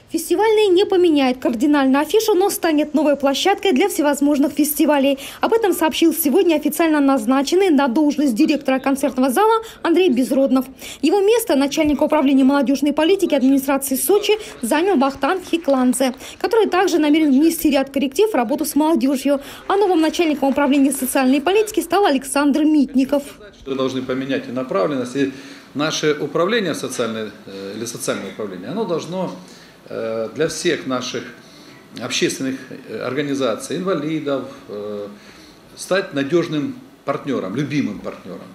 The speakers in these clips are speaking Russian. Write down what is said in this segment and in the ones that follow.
Фестивальный не поменяет кардинально афишу, но станет новой площадкой для всевозможных фестивалей. Об этом сообщил сегодня официально назначенный на должность директора концертного зала Андрей Безроднов. Его место начальника управления молодежной политики администрации Сочи занял Вахтанг Хикладзе, который также намерен внести ряд корректив в работу с молодежью. А новым начальником управления социальной политики стал Александр Митников. Мы должны поменять и направленность. И наше управление социальное управление, оно должно для всех наших общественных организаций, инвалидов, стать надежным партнером, любимым партнером.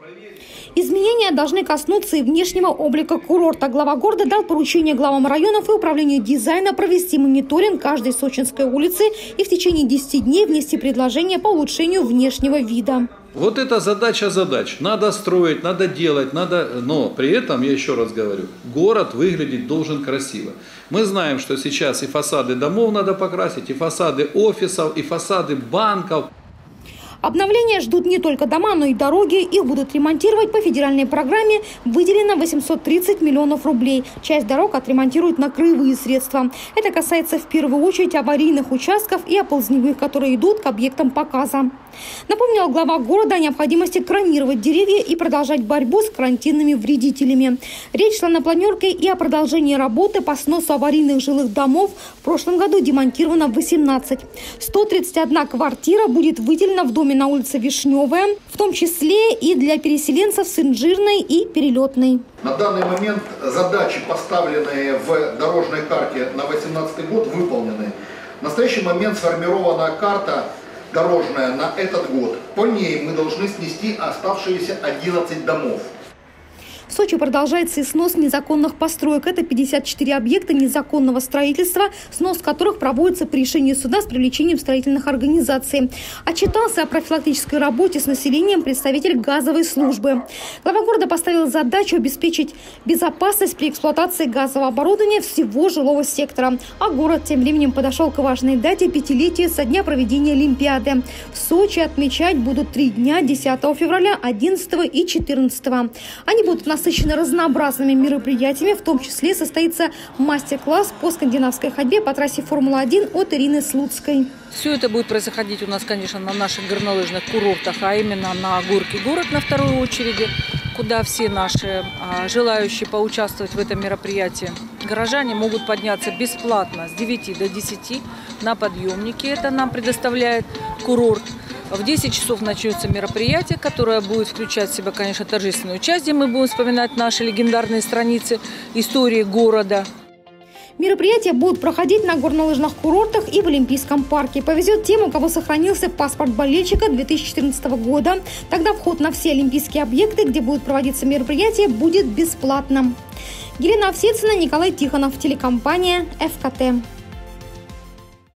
Изменения должны коснуться и внешнего облика курорта. Глава города дал поручение главам районов и управлению дизайна провести мониторинг каждой сочинской улицы и в течение 10 дней внести предложения по улучшению внешнего вида. Вот это задача задач. Надо строить, надо делать, но при этом, я еще раз говорю, город выглядеть должен красиво. Мы знаем, что сейчас и фасады домов надо покрасить, и фасады офисов, и фасады банков. Обновления ждут не только дома, но и дороги. Их будут ремонтировать по федеральной программе. Выделено 830 миллионов рублей. Часть дорог отремонтируют на краевые средства. Это касается в первую очередь аварийных участков и оползневых, которые идут к объектам показа. Напомнил глава города о необходимости кронировать деревья и продолжать борьбу с карантинными вредителями. Речь шла на планерке и о продолжении работы по сносу аварийных жилых домов. В прошлом году демонтировано 18. 131 квартира будет выделена в доме на улице Вишневая, в том числе и для переселенцев с Инжирной и Перелетной. На данный момент задачи, поставленные в дорожной карте на 2018 год, выполнены. В настоящий момент сформирована карта дорожная на этот год. По ней мы должны снести оставшиеся 11 домов. В Сочи продолжается и снос незаконных построек. Это 54 объекта незаконного строительства, снос которых проводится по решению суда с привлечением строительных организаций. Отчитался о профилактической работе с населением представитель газовой службы. Глава города поставил задачу обеспечить безопасность при эксплуатации газового оборудования всего жилого сектора. А город тем временем подошел к важной дате 5-летия со дня проведения Олимпиады. В Сочи отмечать будут 3 дня: 10 февраля, 11 и 14. Они будут насыщены разнообразными мероприятиями, в том числе состоится мастер-класс по скандинавской ходьбе по трассе Формула-1 от Ирины Слуцкой. Все это будет происходить у нас, конечно, на наших горнолыжных курортах, а именно на горке «Город» на второй очереди, куда все наши желающие поучаствовать в этом мероприятии горожане могут подняться бесплатно с 9 до 10 на подъемнике. Это нам предоставляет курорт. В 10 часов начнется мероприятие, которое будет включать в себя, конечно, торжественную часть, где мы будем вспоминать наши легендарные страницы истории города. Мероприятия будут проходить на горнолыжных курортах и в Олимпийском парке. Повезет тем, у кого сохранился паспорт болельщика 2014 года. Тогда вход на все олимпийские объекты, где будут проводиться мероприятия, будет бесплатным. Елена Овсецина, Николай Тихонов, телекомпания ФКТ.